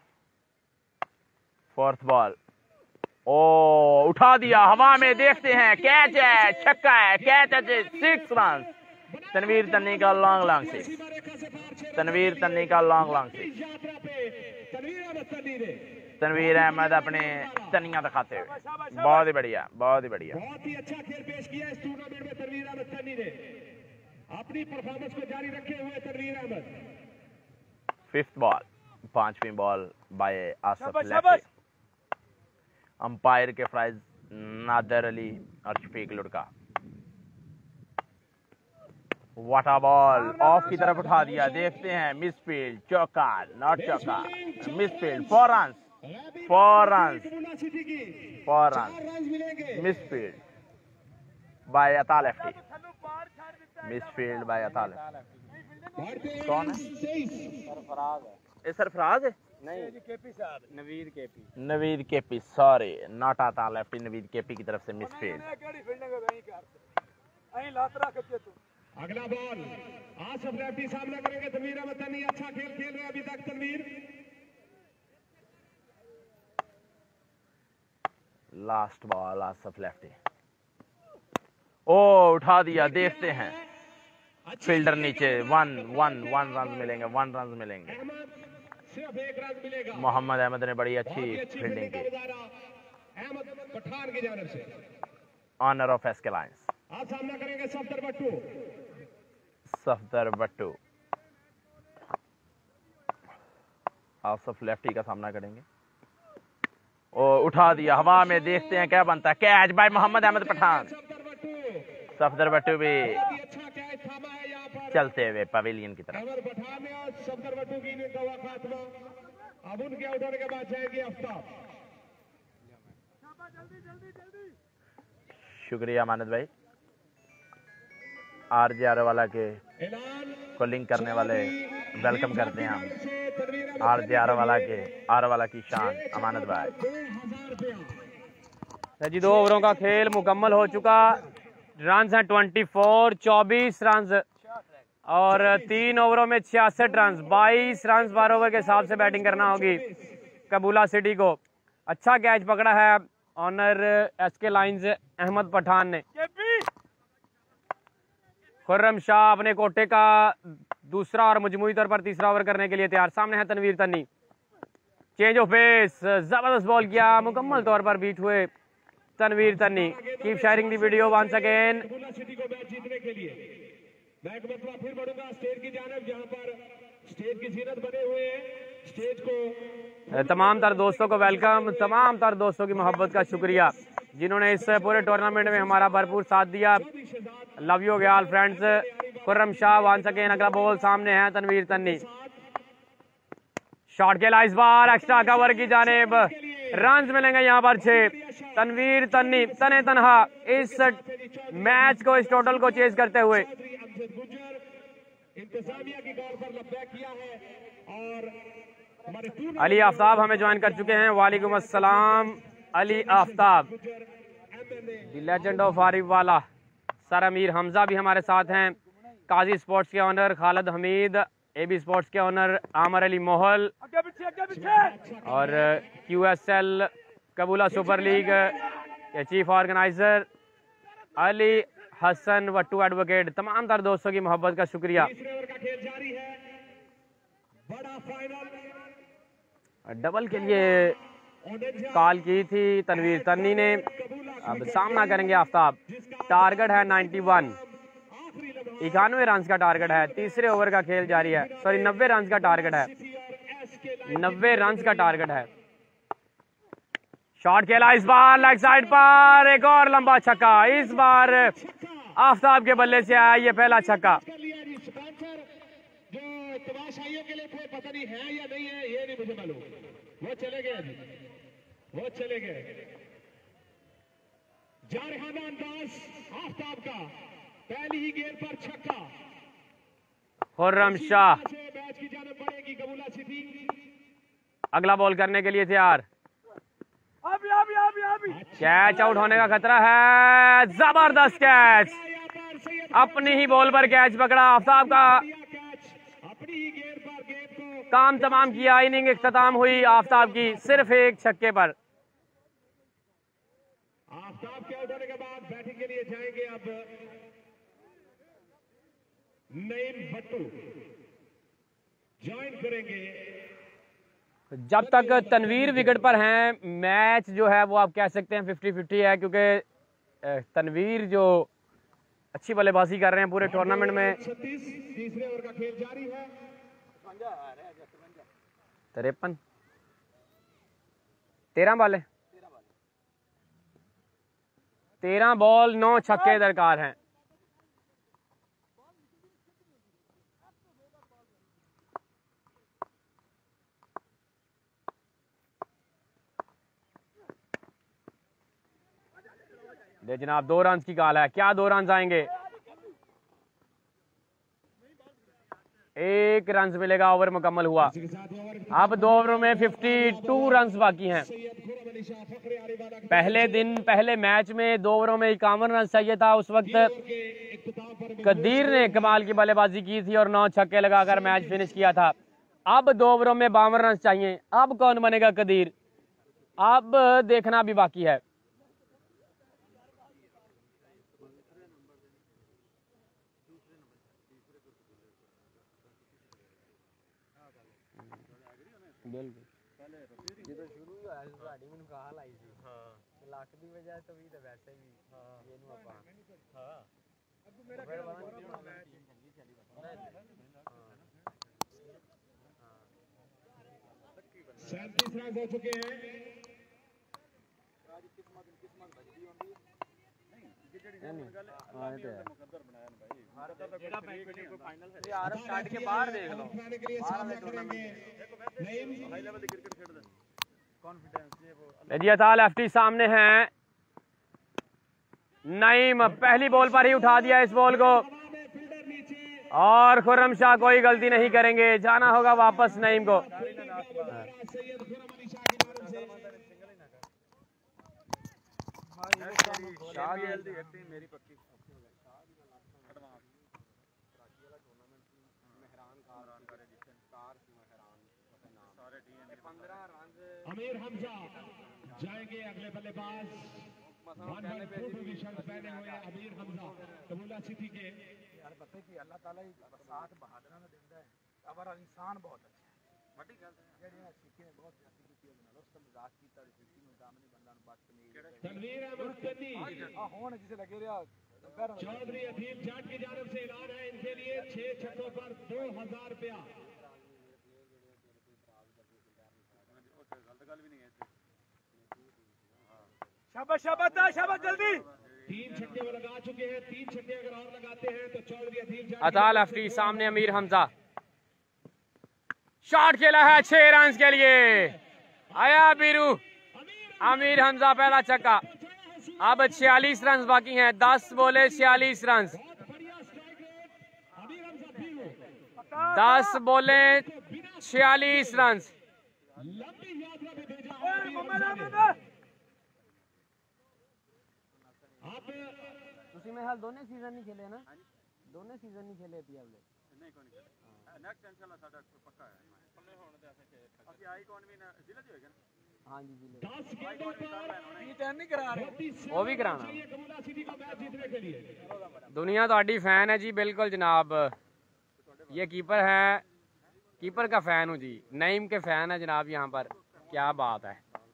Fourth ball. ओ उठा दिया हवा में, देखते हैं कैच है, छक्का है, कैच है, सिक्स रन। तनवीर तन्नी का लॉन्ग लॉन्ग सिक्स। तनवीर तन्नी का लॉन्ग लॉन्ग सिक्स। यात्रा पे तनवीर अहमद तन्नी ने तनवीर अहमद अपने तनिया दिखाते हुए बहुत ही बढ़िया बहुत ही बढ़िया। बहुत ही अच्छा खेल पेश किया इस टूर्नामेंट में तनवीर अहमद तन्नी ने। अपनी परफॉर्मेंस को जारी रखे हुए तनवीर अहमद। फिफ्थ बॉल, पांचवी बॉल बाय आसिफ शाबाश, लेफ्टी। शाबाश। अंपायर के प्राइज नादर अली और शफीक लुड़का। वाटा बॉल ऑफ की तरफ उठा दिया, देखते हैं मिसफील्ड, चौका नॉट चौका, misfield, four run four run Kabula city की फोर चार रन रन मिलेंगे। Misfield by Ata lefty. थल्लू पार छाड़ दिता मिसफील्ड बाय अता लेफ्टी। बढ़ते हैं कौन है? तेईस। ये सरफराज है? नहीं जी केपी साहब Naveer KP Naveed KP, sorry not Ata lefty, Naveed KP की तरफ से मिसफील्ड। मैं केड़ी फील्डिंग वही कर अहीं लात रख के तू अगला बॉल आसिफ लेफ्टी सामना करेंगे तनवीर अहमद तन्नी। अच्छा खेल खेल रहे हैं अभी तक Tanveer. Last ball Asif lefty. ओ उठा दिया, देखते हैं फील्डर नीचे। वन वन वन रन मिलेंगे, वन रन मिलेंगे। अहमद सिर्फ एक रन मिलेगा। मोहम्मद अहमद ने बड़ी बहुत अच्छी ही अच्छी फील्डिंग फील्डिंग का की। मुजाहरा अहमद पठान की जानिब से। ऑनर ऑफ एसके लाइंस आज सामना करेंगे सफदर बट्टू। सफदर बट्टू। आसिफ लेफ्टी का सामना करेंगे। ओ उठा दिया हवा में, देखते हैं क्या बनता है। Catch by Mohammad Ahmed Pathan. सफदर बट्टू सफदर बट्टू भी बहुत ही अच्छा कैच थामा है यहाँ पर चलते हुए पवेलियन की तरफ। अहमद पठान ने और सफदर बट्टू की इनिंग का हुआ खात्मा। अब उनके आउट होने के बाद जाएंगे आफ्ताब। जल्दी जल्दी जल्दी शुक्रिया मानद भाई। आरजे आरवाला के ऐलान को लिंक करने वाले वेलकम करते हैं हम। से तनवीर अहमद आरजे आरवाला के आरवाला की शान अमानत भाई। दो हजार रुपया। जी दो ओवरों का खेल मुकम्मल हो चुका। रन हैं ट्वेंटी फोर, चौबीस रन और तीन ओवरों में छियासठ रन। बाईस रन बारह ओवर के हिसाब से बैटिंग करना होगी कबूला सिटी को। अच्छा कैच पकड़ा है owner SK lions Ahmed Pathan ने। केपी खुर्रम शाह अपने कोटे का दूसरा और मजमूई तौर पर तीसरा ओवर करने के लिए तैयार। सामने है Tanveer Tanni, change of pace, जबरदस्त बॉल किया, मुकम्मल तौर पर बीट हुए Tanveer Tanni. Keep sharing the video once again. City को मैच जीतने के लिए मैं एक मरतबा फिर बढ़ूंगा स्टेज की जानिब, जहां पर स्टेज की जीनत बने हुए हैं। स्टेज को तमाम तर दोस्तों को वेलकम, तमाम तर दोस्तों की मोहब्बत का शुक्रिया जिन्होंने इस पूरे टूर्नामेंट में हमारा भरपूर साथ दिया। लव यू गयाल friends. Khurram Shah once again, अगला बॉल सामने है तनवीर तन्नी, शॉट खेला इस बार एक्स्ट्रा कवर की जानिब, रन मिलेंगे यहाँ पर छह। तनवीर तन्नी तने तनहा इस मैच को, इस टोटल को चेज करते हुए। इंतजामिया की कॉल पर लब्बैक किया है और हमारे अली आफ्ताब हमें ज्वाइन कर चुके हैं। वालेकुम अस्सलाम Ali Aftab, the legend of Arifwala. Sir Amir Hamza भी हमारे साथ हैं। काजी स्पोर्ट्स के owner Khalid Hameed, AB sports के ऑनर आमर अली मोहल आगे पीछे आगे पीछे। और Q S L Kabula super league के chief organiser Ali Hassan Wattoo advocate. तमाम तर दोस्तों की मोहब्बत का शुक्रिया। तीसरे ओवर का खेल जारी है, बड़ा फाइनल। डबल के लिए कॉल की थी तनवीर तन्नी ने, अब सामना करेंगे आफ्ताब। टारगेट है इक्यानवे, इक्यानवे रन का टारगेट है। तीसरे ओवर का खेल जारी है, सॉरी नब्बे रन का टारगेट है, नब्बे रन का टारगेट है। शॉट खेला इस बार लेग साइड पर, एक और लंबा छक्का। इस बार आफ्ताब के बल्ले से आया ये पहला छक्का। कर लिया जी। स्पॉन्सर जो तमाशाइयों के लिए थे, पता नहीं है या नहीं है, ये नहीं मुझे मालूम, वो चले गए जी, वो चले गए। जारहाना अंदाज आफ्ताब का, पहली ही गेंद पर छक्का। खुर्रम शाह मैच की जानिब बढ़ेगी कबूला सिटी। अगला बॉल करने के लिए तैयार। अभी अभी अभी अभी कैच आउट होने का खतरा है, जबरदस्त कैच, अपनी ही बॉल पर कैच पकड़ा आफ्ताब का। अपनी ही गेंद पर गेंद को काम तमाम किया, इनिंग इख्तिताम हुई आफ्ताब की सिर्फ एक छक्के पर। आफ्ताब के आउट होने के बाद बैटिंग के लिए जाएंगे अब नईम भट्टू, ज्वाइन करेंगे। जब तक तनवीर विकेट पर हैं, मैच जो है वो आप कह सकते हैं फिफ्टी फिफ्टी है, क्योंकि तनवीर जो अच्छी बल्लेबाजी कर रहे हैं पूरे टूर्नामेंट में। छत्तीस, तीसरे ओवर का खेल जारी है। तिरपन तेरह बॉल तेरह बॉल नौ छक्के दरकार हैं। दे जनाब, दो रन की कॉल है, क्या दो रन आएंगे? एक रन मिलेगा, ओवर मुकम्मल हुआ। अब दो ओवरों में बावन रन बाकी हैं। पहले दिन पहले मैच में दो ओवरों में इक्यावन रन चाहिए था, उस वक्त कदीर ने कमाल की बल्लेबाजी की थी और नौ छक्के लगाकर मैच फिनिश किया था। अब दो ओवरों में बावन रन चाहिए, अब कौन बनेगा कदीर, अब देखना भी बाकी है। सैंतीस रन हो चुके हैं। के बाहर देख लो, लेफ्टी सामने हैं। नईम पहली बॉल पर ही उठा दिया इस बॉल को, और खुर्रम शाह कोई गलती नहीं करेंगे, जाना होगा वापस नईम को। अमीर हमजा जाएंगे अगले बल्लेबाज। वन वन टू टू की शर्ट पहने हुए अमीर हमजा कबूला सिटी के। यार पता है कि अल्लाह ताला ही बरसात बहादुरा ने देता है हमारा इंसान बहुत अच्छा है बड़ी गल है जेडी सीखे ने बहुत ज्यादा कीती बना लो उसका मजाक कीता सीखी नु दामनी बंदा नु बात नहीं तनवीर अहमद सन्नी हां होने जिसे लगे रहा चौधरी अदील जाट की जानब से ऐलान है इनके लिए छह छक्कों पर दो हजार रुपया। शाबाश शाबाश शाबाश जल्दी तीन छक्के वो लगा चुके हैं, तीन छक्के अगर और लगाते हैं तो चौधरी अदील जाट अता लेफ्टी सामने अमीर हमजा शॉट खेला है छह रन के लिए आया बीरू अमीर हमजा पहला छक्का। अब छियालीस रन बाकी हैं, दस बोले छियालीस रन, दस बोले छियालीस रन। लंबी यात्रा में भेजा ਤੁਸੀਂ ਮੇਰੇ ਹਾਲ ਦੋਨੇ ਸੀਜ਼ਨ ਨਹੀਂ ਖੇਲੇ ਨਾ ਦੋਨੇ ਸੀਜ਼ਨ ਨਹੀਂ ਖੇਲੇ ਪੀਐਲ ਦੇ ਨਹੀਂ ਕੋਈ ਨਹੀਂ ਨੈਕਸਟ ਇਨਸ਼ਾਅੱਲਾ ਸਾਡਾ ਪੱਕਾ ਹੈ ਪੱਲੇ ਹੋਣ ਤੇ ਅਸੀਂ ਅਸੀਂ ਆਈ ਕੌਣ ਵੀ ਜ਼ਿਲ੍ਹੇ ਚ ਹੋਏਗਾ ਨਾ ਹਾਂਜੀ ਜ਼ਿਲ੍ਹੇ दस गेंदों पर ये टाइम नहीं करा रहे वो भी कराना कबूला सिटी का मैच जीतने के लिए दुनिया ਤੁਹਾਡੀ फैन है जी बिल्कुल जनाब। ये कीपर है, कीपर का फैन हूँ जी, नईम के फैन है जनाब यहाँ पर। क्या बात है।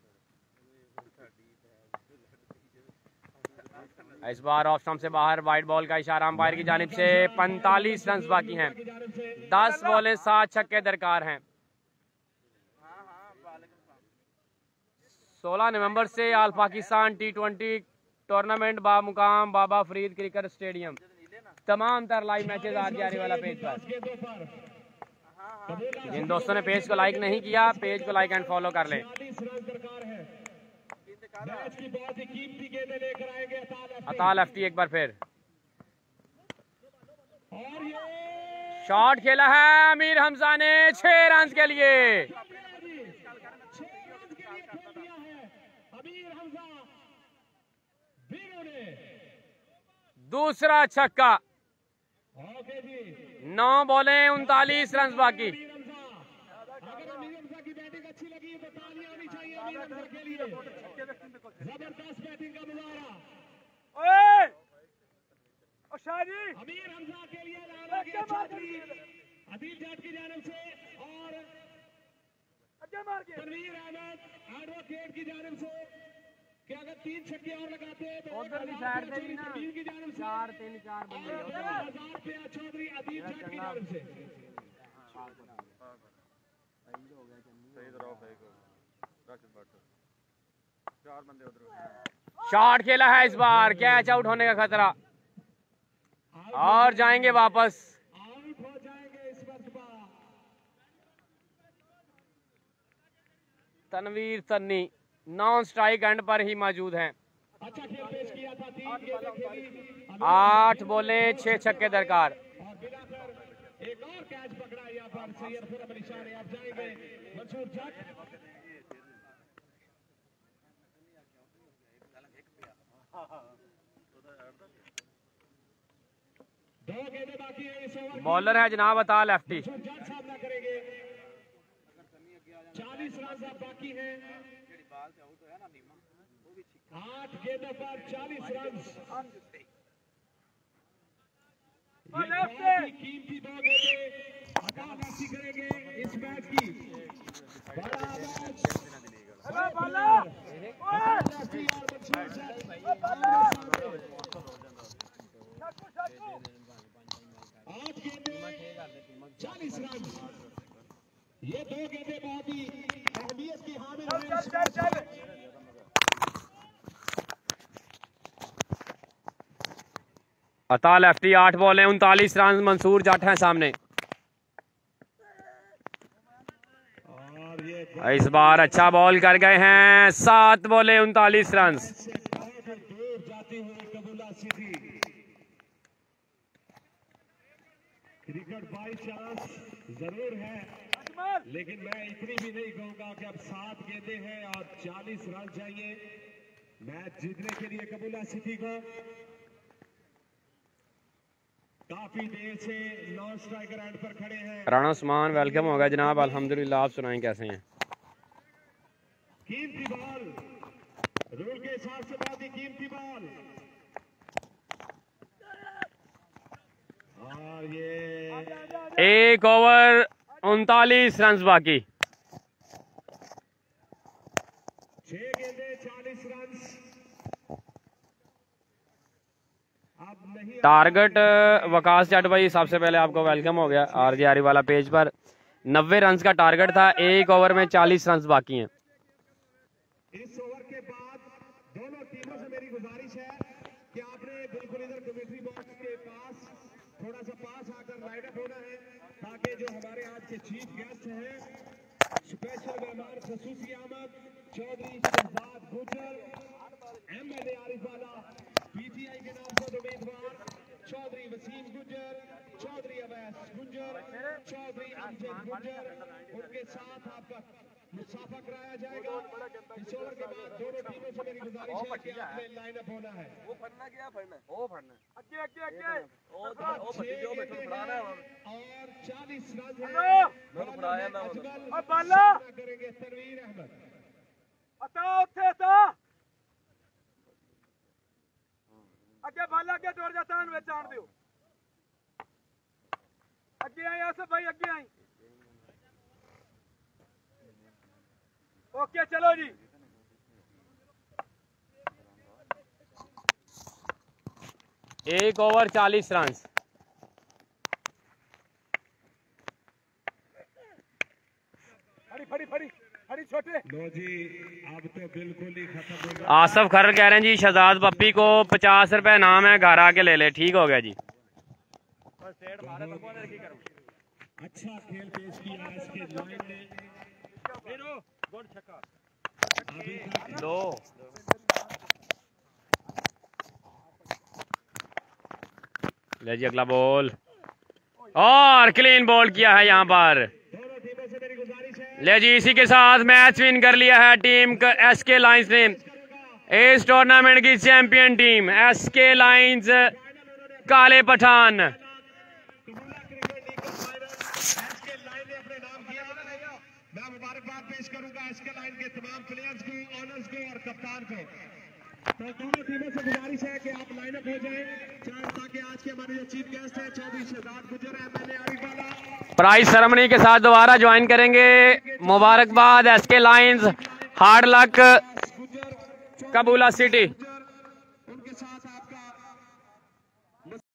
इस बार ऑफ स्टंप से बाहर वाइड बॉल का इशारा अंपायर की जानिब से। पैंतालीस रन बाकी हैं, दस बॉलें सात छक्के दरकार हैं। सोलह नवंबर से all Pakistan T twenty tournament बामुकाम बाबा फरीद क्रिकेट स्टेडियम तमाम तर लाइव मैचेस आज जारी वाला पेज पर। जिन दोस्तों ने पेज को लाइक नहीं किया पेज को लाइक एंड फॉलो कर लें। अता लेफ्टी एक बार फिर शॉट खेला है अमीर हमजा ने छह रन के लिए। दूसरा छक्का, नौ बॉले उनतालीस रन बाकी। जबरदस्त बैटिंग का मुजाहरा अमीर हमजा के लिए अदील जाट की जानब से और तनवीर अहमद एडवोकेट की जानब से कि अगर तीन छक्के और लगाते हैं तो उधर की साइड से भी ना की जानब से चार तीन चार बंदे हजार रुपया चौधरी अदील जाट की जानब से। शॉट खेला है इस बार, कैच आउट होने का खतरा और जाएंगे वापस। आउट हो जाएंगे इस वक्त पर Tanveer Sunny non strike end पर ही मौजूद हैं। अच्छा खेल पेश किया था, तीन गेंदें खेली, आठ बोले छह छक्के दरकार। और बिना कर एक और कैच पकड़ा यहाँ पर सैयद खुरम अली शाह ने। अब जाएंगे मंसूर जट। दो गेंदें बाकी है इस ओवर। बॉलर है जनाब अता लेफ्टी। जट सामना करेंगे, चालीस रन अब बाकी है। आठ गेंदों पर चालीस रन। ये बहुत ही कीमती दो गेंदें अता लेफ्टी करेंगे इस मैच की। बड़ा मैच अता लेफ्टी और मंसूर जट आठ गेंदें चालीस रन। ये दो गेंदें बहुत ही अहमियत की हामिल है। अता लेफ्टी आठ बॉलें उनतालीस रन। मंसूर जट हैं सामने। और ये इस बार अच्छा बॉल कर गए हैं, सात बॉले उनतालीस रन। दूर जाती हुई Kabula city cricket by chance जरूर है, लेकिन मैं इतनी भी नहीं कहूंगा कि अब सात गेंदें हैं और चालीस रन चाहिए मैच जीतने के लिए कबूला सिटी को। काफी देर से नॉन स्ट्राइकर एंड पर खड़े हैं। राणा उस्मान वेलकम होगा जनाब, अल्हम्दुलिल्लाह। आप सुनाएं कैसे हैं? कीमती बॉल, रूल के हिसाब से बहुत ही कीमती बॉल। एक ओवर उनतालीस रन बाकी। छह गेंदे चालीस रन। अब नहीं टारगेट वकास जट भाई, सबसे पहले आपको वेलकम हो गया आरजे आरी वाला पेज पर। नब्बे रन का टारगेट था, एक ओवर में चालीस रन बाकी हैं। इस ओवर के बाद दोनों टीमों से मेरी गुजारिश है कि आपने बिल्कुल इधर कमेंट्री बॉक्स के पास थोड़ा सा पास आकर लाइन अप होना है, ताकि जो हमारे आज के चीफ गेस्ट हैं, स्पेशल मेहमान खसूसी अहमद चौधरी शहजाद गुजर, एमएलए आरिफ वाला, पीटीआई के नामजद उम्मीदवार चौधरी वसीम गुजर, चौधरी अवैस गुजर, चौधरी अमजद गुजर, उनके साथ आपका मुसाफा कराया जाएगा। इस ओवर के बाद दोनों टीमों से मेरी गुजारिश है कि आपने लाइन अप होना है। वो फड़ना क्या फड़ना वो फड़ना आगे आगे आगे ओ ओ छह जो बैठो गेंदें फड़ाना हैं और चालीस रन हेलो। है। मैंने फड़ाया ना वो। अजमल अब बाला। सामना करेंगे तनवीर अहमद। अता उठे ता अगे बाला अगे दौड़ जाता है वे जान दियो अगे आई आसफ भाई अगे आई ओके चलो जी। एक ओवर चालीस रन। फड़ी फड़ी फड़ी फड़ी छोटे लो जी, अब तो बिल्कुल ही खत्म हो गया। आसफ खर कह रहे हैं जी शहजाद पप्पी को पचास रुपए नाम है, घर आके ले ले। ठीक हो गया जी। अच्छा खेल पेश किया इसके लाइन ने। अभी तक दो ले जी अगला बॉल और क्लीन बॉल किया है यहाँ पर। दोनों टीमों से मेरी गुजारिश है ले जी, इसी के साथ मैच विन कर लिया है टीम एसके लाइंस ने। इस टूर्नामेंट की चैंपियन टीम एसके लाइंस काले पठान। कबूला क्रिकेट लीग का फाइनल एसके लाइन ने अपने नाम किया। मैं मुबारकबाद पेश करूंगा एसके लाइन के तमाम प्लेयर्स को, ऑनर्स को और कप्तान को। तो दोनों टीमों से गुजारिश है कि आप लाइन अप हो जाएं, ताकि आज के हमारे जो चीफ गेस्ट हैं चौधरी शहजाद गुजर, एमएलए आरिफ वाला, प्राइज सेरेमनी के साथ दोबारा ज्वाइन करेंगे। मुबारकबाद एसके लाइंस, हार्ड लक गुजर कबूला सिटी।